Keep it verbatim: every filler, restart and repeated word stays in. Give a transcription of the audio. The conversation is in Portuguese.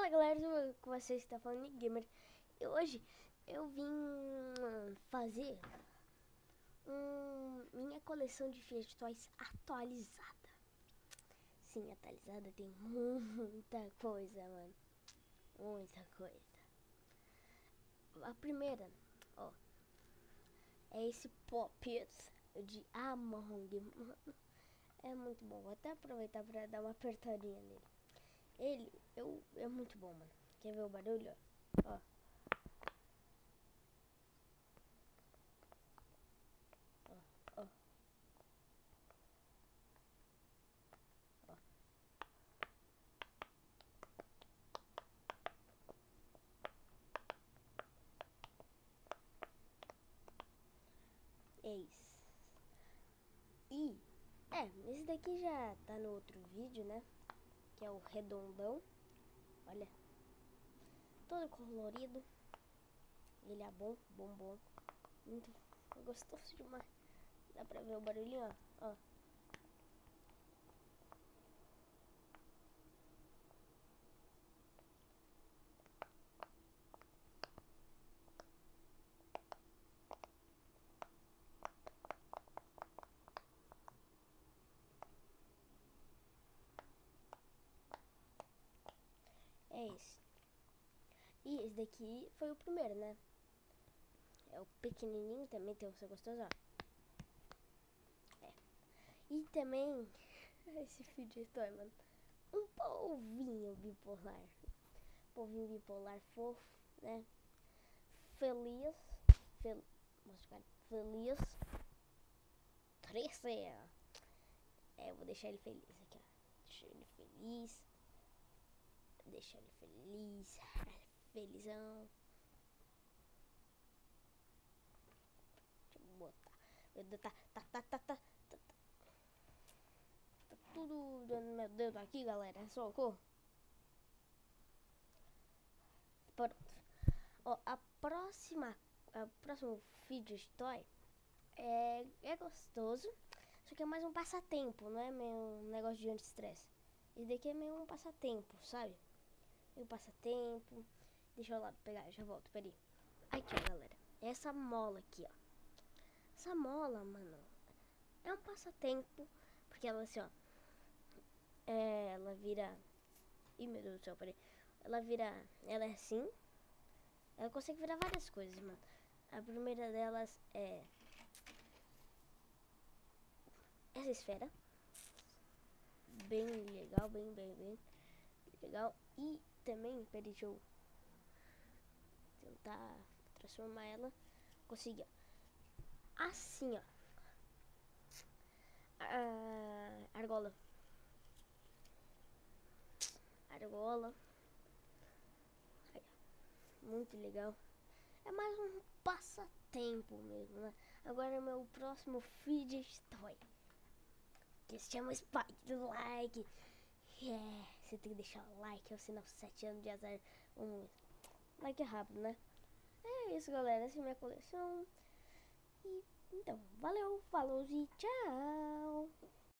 Fala galera, com vocês está falando de Gamer. E hoje eu vim fazer um, minha coleção de Fiat Toys atualizada. Sim, atualizada, tem muita coisa, mano. Muita coisa. A primeira, ó, é esse Pop de Among, mano. É muito bom, vou até aproveitar para dar uma apertadinha nele. Ele eu, é muito bom, mano. Quer ver o barulho? Ó. Ó. Ó, ó. Ó. É isso. E, é, esse daqui já tá no outro vídeo, né? Que é o redondão. Olha. Todo colorido. Ele é bom, bom, bom. Muito gostoso demais. Dá pra ver o barulhinho, ó. Ó. É esse. E esse daqui foi o primeiro, né? É o pequenininho, também tem o seu gostoso, ó. É. E também, esse fidget toy, mano. Um polvinho bipolar. Polvinho bipolar fofo, né? Feliz. Fel, mostra, feliz. Trece. É, eu vou deixar ele feliz aqui, ó. Deixar ele feliz. Deixar ele feliz. Felizão. Deixa eu botar. Tá, tá, tá, tá, tá, tá, tá tudo dando meu dedo aqui, galera. Socorro. Pronto. Ó, a próxima, a próximo fidget toy é, é gostoso, só que é mais um passatempo, não é meio um negócio de anti-estresse. Esse daqui é meio um passatempo, sabe? Meio passatempo. Deixa eu lá pegar, já volto, peraí. Aqui, ó, galera. Essa mola aqui, ó. Essa mola, mano, é um passatempo, porque ela assim, ó. É, ela vira... Ih, meu Deus do céu, peraí. Ela vira... Ela é assim. Ela consegue virar várias coisas, mano. A primeira delas é essa esfera. Bem legal, bem, bem, bem legal. E também, peraí, deixa eu tentar transformar ela. Consegui, ó. Assim, ó. Ah, argola. Argola. Aí, muito legal. É mais um passatempo mesmo, né? Agora meu próximo fidget toy, que se chama Spike do Like. É, você tem que deixar o like, é o sinal sete anos de azar. Um like rápido, né? É isso, galera. Essa é a minha coleção. E então, valeu, falou e tchau.